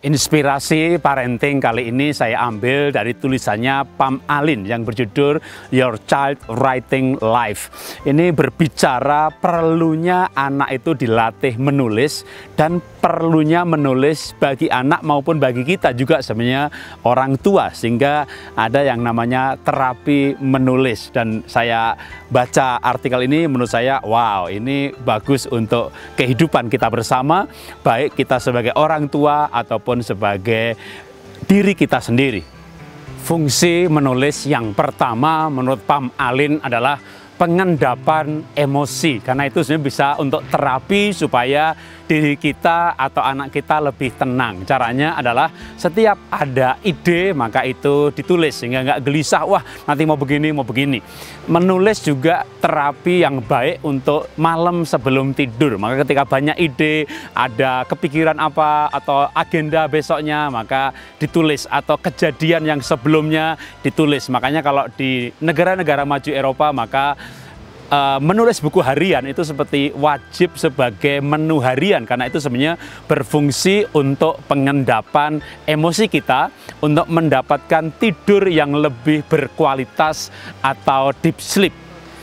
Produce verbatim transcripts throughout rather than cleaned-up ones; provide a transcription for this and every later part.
Inspirasi parenting kali ini saya ambil dari tulisannya Pam Alin yang berjudul Your Child Writing Life. Ini berbicara perlunya anak itu dilatih menulis dan perlunya menulis bagi anak maupun bagi kita juga sebenarnya orang tua, sehingga ada yang namanya terapi menulis. Dan saya baca artikel ini, menurut saya wow, ini bagus untuk kehidupan kita bersama, baik kita sebagai orang tua ataupun sebagai diri kita sendiri. Fungsi menulis yang pertama menurut Pam Alin adalah pengendapan emosi, karena itu sebenarnya bisa untuk terapi supaya diri kita atau anak kita lebih tenang. Caranya adalah setiap ada ide maka itu ditulis sehingga nggak gelisah, wah nanti mau begini mau begini. Menulis juga terapi yang baik untuk malam sebelum tidur. Maka ketika banyak ide, ada kepikiran apa atau agenda besoknya, maka ditulis, atau kejadian yang sebelumnya ditulis. Makanya kalau di negara-negara maju Eropa, maka Uh, menulis buku harian itu seperti wajib sebagai menu harian, karena itu sebenarnya berfungsi untuk pengendapan emosi kita, untuk mendapatkan tidur yang lebih berkualitas atau deep sleep.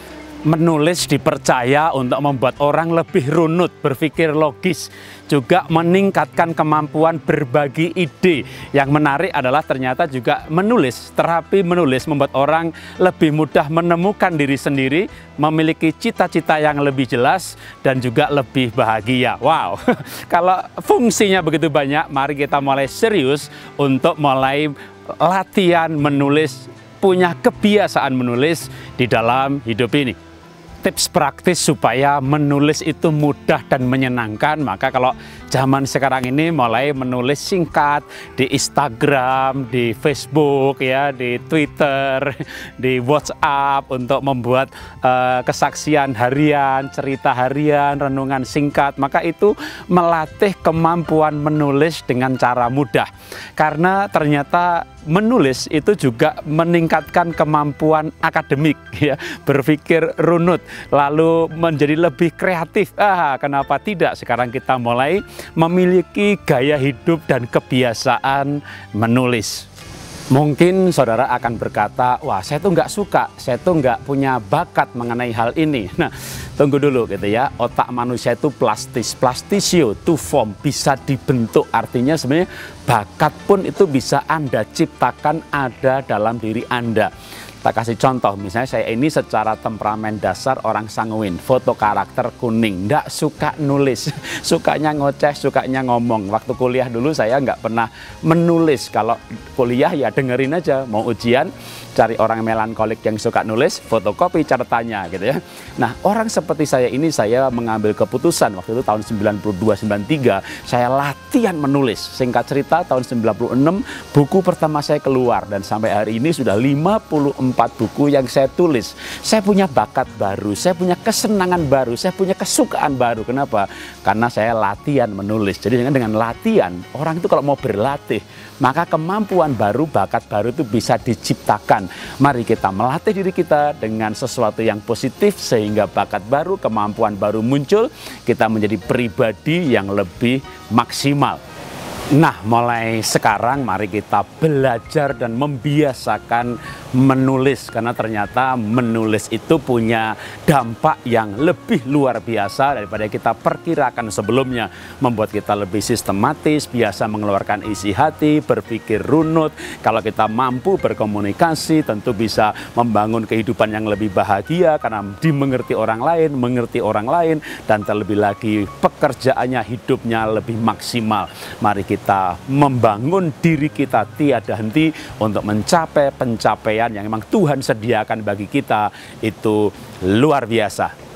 Menulis dipercaya untuk membuat orang lebih runut, berpikir logis, juga meningkatkan kemampuan berbagi ide. Yang menarik adalah ternyata juga menulis, terapi menulis membuat orang lebih mudah menemukan diri sendiri, memiliki cita-cita yang lebih jelas, dan juga lebih bahagia. Wow, kalau fungsinya begitu banyak, mari kita mulai serius untuk mulai latihan menulis, punya kebiasaan menulis di dalam hidup ini. Tips praktis supaya menulis itu mudah dan menyenangkan, maka kalau zaman sekarang ini mulai menulis singkat di Instagram, di Facebook, ya, di Twitter, di WhatsApp untuk membuat uh, kesaksian harian, cerita harian, renungan singkat, maka itu melatih kemampuan menulis dengan cara mudah. Karena ternyata menulis itu juga meningkatkan kemampuan akademik, ya, berpikir runut, lalu menjadi lebih kreatif. Ah, kenapa tidak? Sekarang kita mulai memiliki gaya hidup dan kebiasaan menulis. Mungkin saudara akan berkata, wah saya tuh nggak suka, saya tuh nggak punya bakat mengenai hal ini. Nah, tunggu dulu gitu ya, otak manusia itu plastis, plastisio, to form, bisa dibentuk. Artinya sebenarnya bakat pun itu bisa Anda ciptakan, ada dalam diri Anda. Tak kasih contoh, misalnya saya ini secara temperamen dasar orang sanguin, foto karakter kuning, nggak suka nulis, sukanya ngoceh, sukanya ngomong. Waktu kuliah dulu saya nggak pernah menulis, kalau kuliah ya dengerin aja, mau ujian cari orang melankolik yang suka nulis, fotokopi catatannya gitu ya. Nah, orang seperti saya ini, saya mengambil keputusan waktu itu tahun sembilan puluh dua sembilan puluh tiga, saya latihan menulis. Singkat cerita tahun sembilan puluh enam buku pertama saya keluar, dan sampai hari ini sudah lima puluh empat buku yang saya tulis. Saya punya bakat baru, saya punya kesenangan baru, saya punya kesukaan baru. Kenapa? Karena saya latihan menulis. Jadi dengan, dengan latihan, orang itu kalau mau berlatih, maka kemampuan baru, bakat baru itu bisa diciptakan. Mari kita melatih diri kita dengan sesuatu yang positif, sehingga bakat baru, kemampuan baru muncul, kita menjadi pribadi yang lebih maksimal. Nah, mulai sekarang mari kita belajar dan membiasakan menulis, karena ternyata menulis itu punya dampak yang lebih luar biasa daripada kita perkirakan sebelumnya. Membuat kita lebih sistematis, biasa mengeluarkan isi hati, berpikir runut. Kalau kita mampu berkomunikasi, tentu bisa membangun kehidupan yang lebih bahagia karena dimengerti orang lain, mengerti orang lain, dan terlebih lagi pekerjaannya, hidupnya lebih maksimal. Mari kita kita membangun diri kita tiada henti untuk mencapai pencapaian yang memang Tuhan sediakan bagi kita, itu luar biasa.